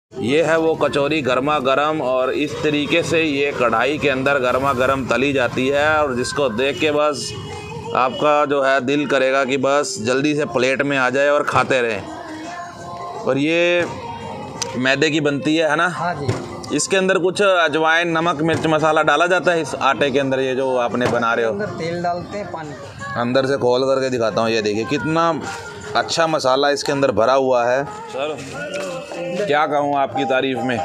ये है वो कचौरी गर्मा गर्म, और इस तरीके से ये कढ़ाई के अंदर गर्मा गर्म तली जाती है, और जिसको देख के बस आपका जो है दिल करेगा कि बस जल्दी से प्लेट में आ जाए और खाते रहें। और ये मैदे की बनती है ना? हाँ जी। इसके अंदर कुछ अजवाइन, नमक, मिर्च मसाला डाला जाता है इस आटे के अंदर? ये जो आपने बना रहे हो अंदर तेल डालते हैं, पानी अंदर से खोल करके दिखाता हूँ। ये देखिए कितना अच्छा मसाला इसके अंदर भरा हुआ है। सर क्या कहूँ आपकी तारीफ में।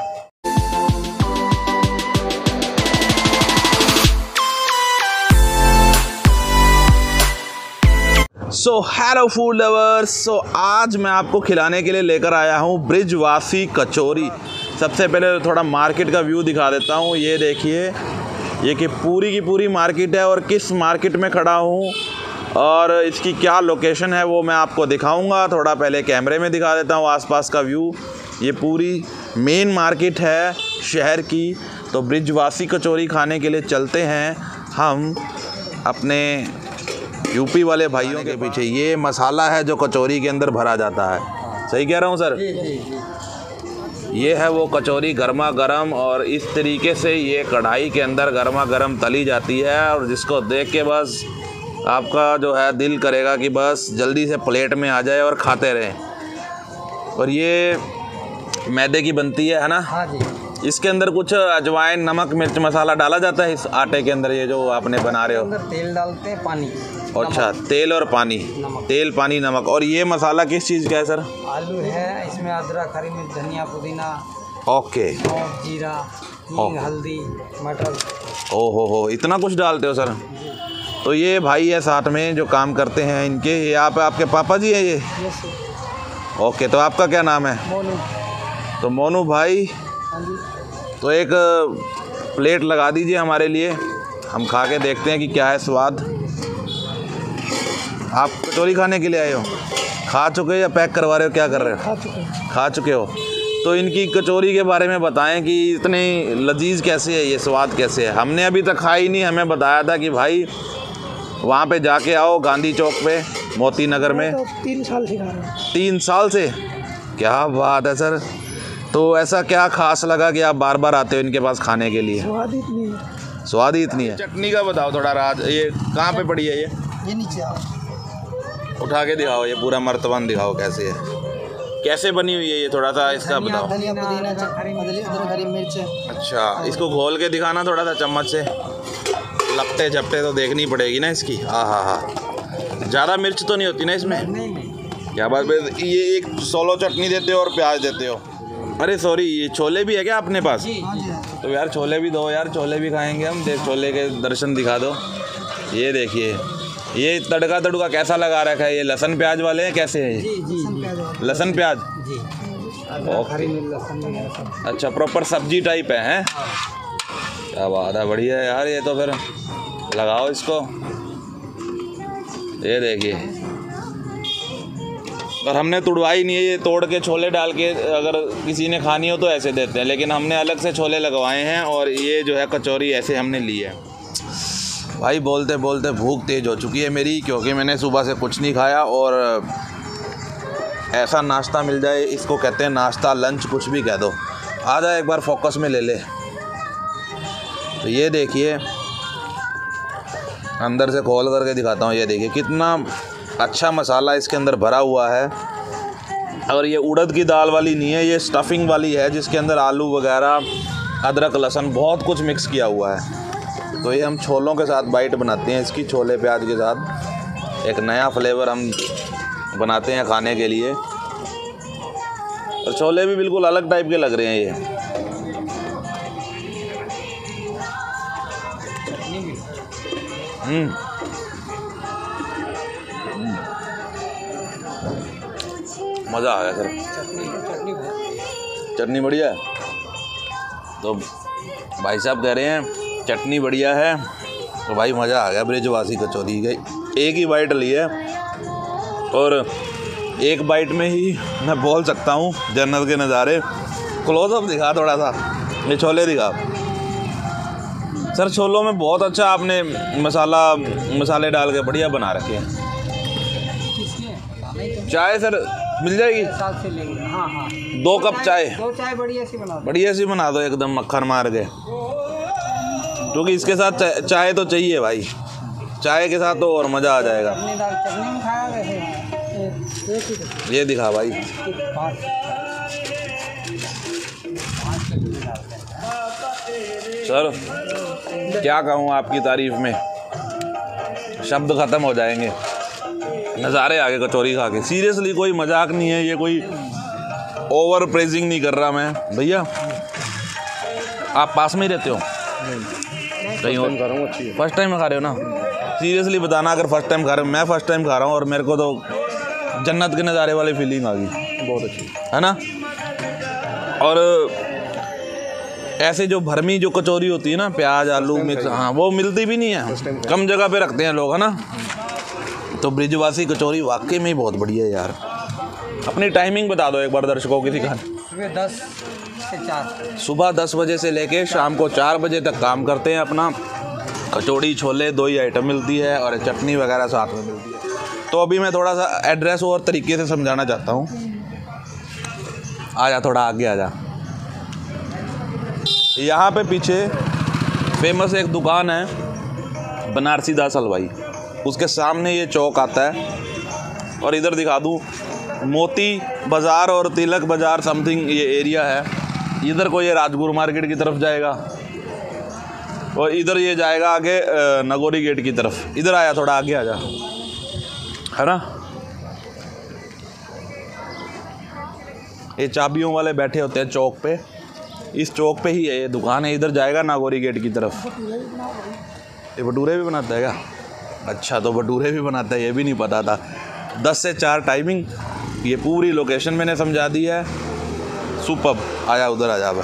सो हेलो फूड लवर्स, आज मैं आपको खिलाने के लिए लेकर आया हूँ ब्रिजवासी कचौरी। सबसे पहले थोड़ा मार्केट का व्यू दिखा देता हूँ। ये देखिए, ये कि पूरी की पूरी मार्केट है, और किस मार्केट में खड़ा हूँ और इसकी क्या लोकेशन है वो मैं आपको दिखाऊंगा। थोड़ा पहले कैमरे में दिखा देता हूँ आसपास का व्यू। ये पूरी मेन मार्केट है शहर की। तो ब्रिजवासी कचौरी खाने के लिए चलते हैं हम अपने यूपी वाले भाइयों के पीछे। ये मसाला है जो कचौरी के अंदर भरा जाता है। सही कह रहा हूँ सर? ये है वो कचौरी गर्मा गर्म, और इस तरीके से ये कढ़ाई के अंदर गर्मा गर्म तली जाती है, और जिसको देख के बस आपका जो है दिल करेगा कि बस जल्दी से प्लेट में आ जाए और खाते रहें। और ये मैदे की बनती है ना? हाँ जी। इसके अंदर कुछ अजवाइन, नमक, मिर्च मसाला डाला जाता है इस आटे के अंदर? ये जो आपने बना रहे हो अंदर तेल डालते हैं, पानी। अच्छा, तेल और पानी, तेल, पानी, नमक। और ये मसाला किस चीज़ का है सर? आलू है, इसमें अदरक, हरी मिर्च, धनिया, पुदीना, ओके, सौंफ, जीरा, हींग, हल्दी, मटर। ओहो हो, इतना कुछ डालते हो सर? तो ये भाई है साथ में जो काम करते हैं इनके, ये आपके पापा जी हैं ये? ओके, तो आपका क्या नाम है? मोनू। तो मोनू भाई, हाँ जी। तो एक प्लेट लगा दीजिए हमारे लिए, हम खा के देखते हैं कि क्या है स्वाद। आप कचौरी खाने के लिए आए हो? खा चुके हो या पैक करवा रहे हो, क्या कर रहे हो? खा चुके हो। तो इनकी कचौरी के बारे में बताएं कि इतनी लजीज कैसे है, ये स्वाद कैसे है। हमने अभी तक खाई नहीं, हमें बताया था कि भाई वहाँ पे जाके आओ गांधी चौक पे, मोती नगर में। तो 3 साल से खा रहे हैं। 3 साल से? क्या बात है सर। तो ऐसा क्या खास लगा कि आप बार बार आते हो इनके पास खाने के लिए? स्वाद इतनी है। स्वाद ही इतनी है। चटनी का बताओ थोड़ा राज, ये कहाँ पे पड़ी है? ये नीचे आओ, उठा के दिखाओ, ये पूरा मर्तबान दिखाओ कैसे है, कैसे बनी हुई है ये, थोड़ा सा इसका बताओ। धनिया, पुदीना, अदरक, हरी मिर्च। अच्छा, इसको खोल के दिखाना थोड़ा सा चम्मच से। लपटे झपटे तो देखनी पड़ेगी ना इसकी। हाँ हाँ हाँ, ज़्यादा मिर्च तो नहीं होती ना इसमें? नहीं। क्या बात है। ये एक सोलो चटनी देते हो और प्याज देते हो? अरे सॉरी, ये छोले भी है क्या अपने पास? तो यार छोले भी दो यार, छोले भी खाएंगे हम। देख, छोले के दर्शन दिखा दो। ये देखिए, ये तड़का कैसा लगा रखा है? ये लहसुन प्याज वाले हैं, कैसे है ये? लहसुन प्याज जी। अच्छा, प्रॉपर सब्जी टाइप है? क्या बात है, बढ़िया है यार। ये तो फिर लगाओ इसको। ये देखिए, और हमने तुड़वाई नहीं है, ये तोड़ के छोले डाल के अगर किसी ने खानी हो तो ऐसे देते हैं, लेकिन हमने अलग से छोले लगवाए हैं। और ये जो है कचौरी ऐसे हमने ली है। भाई बोलते बोलते भूख तेज़ हो चुकी है मेरी, क्योंकि मैंने सुबह से कुछ नहीं खाया। और ऐसा नाश्ता मिल जाए, इसको कहते हैं नाश्ता, लंच, कुछ भी कह दो। आ जाए एक बार फोकस में ले ले। तो ये देखिए, अंदर से खोल करके दिखाता हूँ। ये देखिए कितना अच्छा मसाला इसके अंदर भरा हुआ है। और ये उड़द की दाल वाली नहीं है, ये स्टफिंग वाली है, जिसके अंदर आलू वगैरह, अदरक, लहसुन बहुत कुछ मिक्स किया हुआ है। तो ये हम छोलों के साथ बाइट बनाते हैं इसकी, छोले प्याज के साथ। एक नया फ्लेवर हम बनाते हैं खाने के लिए। और छोले भी बिल्कुल अलग टाइप के लग रहे हैं ये। मज़ा आ गया सर। चटनी बढ़िया है। तो भाई साहब कह रहे हैं चटनी बढ़िया है, तो भाई मज़ा आ गया। ब्रिजवासी कचौरी गई, एक ही बाइट ली है, और एक बाइट में ही मैं बोल सकता हूँ जन्नत के नज़ारे। क्लोजअप दिखा थोड़ा सा, ये छोले दिखा सर। छोलों में बहुत अच्छा आपने मसाले डाल के बढ़िया बना रखे हैं। चाय सर मिल जाएगी? साथ से लेंगे। हाँ हाँ, 2 कप चाय, 2 चाय बढ़िया सी बना दो। बढ़िया सी बना दो एकदम मक्खन मार के, क्योंकि इसके साथ चाय तो चाहिए भाई, चाय के साथ तो और मज़ा आ जाएगा। चटनी में खाया वैसे ये दिखा भाई, सर क्या कहूँ आपकी तारीफ में, शब्द ख़त्म हो जाएंगे, नज़ारे आगे कचौरी खा के। सीरियसली कोई मजाक नहीं है, ये कोई ओवर प्रेजिंग नहीं कर रहा मैं। भैया आप पास में ही रहते हो? कहीं और फर्स्ट टाइम खा रहे हो ना? सीरियसली बताना, अगर फर्स्ट टाइम खा रहे हो। मैं फर्स्ट टाइम खा रहा हूँ और मेरे को तो जन्नत के नज़ारे वाली फीलिंग आ गई, बहुत अच्छी है ना। और ऐसे जो भरमी जो कचौरी होती है ना, प्याज आलू मिक्स, हाँ वो मिलती भी नहीं है, कम जगह पे रखते हैं लोग, है ना। तो ब्रिजवासी कचौरी वाकई में ही बहुत बढ़िया है यार। अपनी टाइमिंग बता दो एक बार दर्शकों की दिखा। सुबह 10 से 4, सुबह 10 बजे से लेके शाम को 4 बजे तक काम करते हैं अपना। कचौड़ी छोले 2 ही आइटम मिलती है और चटनी वगैरह साथ में मिलती है। तो अभी मैं थोड़ा सा एड्रेस और तरीके से समझाना चाहता हूँ। आजा थोड़ा आगे आजा। यहाँ पे पीछे फेमस एक दुकान है बनारसी दास हलवाई, उसके सामने ये चौक आता है। और इधर दिखा दूँ, मोती बाज़ार और तिलक बाज़ार समथिंग ये एरिया है। इधर को ये राजगुरु मार्केट की तरफ जाएगा और इधर ये जाएगा आगे नगोरी गेट की तरफ। इधर आया थोड़ा आगे आजा, है ना। ये चाबियों वाले बैठे होते हैं चौक पे, इस चौक पे ही है ये दुकान है। इधर जाएगा नागौरी गेट की तरफ। ये भटूरे भी बनाता है क्या? अच्छा, तो भटूरे भी बनाता है, ये भी नहीं पता था। 10 से 4 टाइमिंग, ये पूरी लोकेशन मैंने समझा दी है। सुपर्ब। आया उधर आ जा।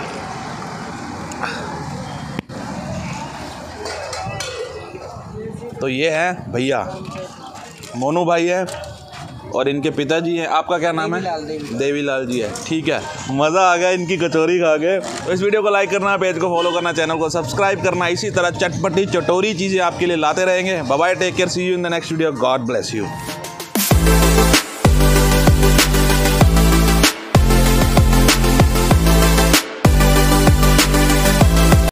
तो ये है भैया, मोनू भाई है और इनके पिताजी हैं। आपका क्या नाम है? देवीलाल जी है। ठीक है, मज़ा आ गया इनकी कचौरी खा के। तो इस वीडियो को लाइक करना, पेज को फॉलो करना, चैनल को सब्सक्राइब करना। इसी तरह चटपटी चटोरी चीज़ें आपके लिए लाते रहेंगे। Bye bye, take care, see you in the next video, God bless you.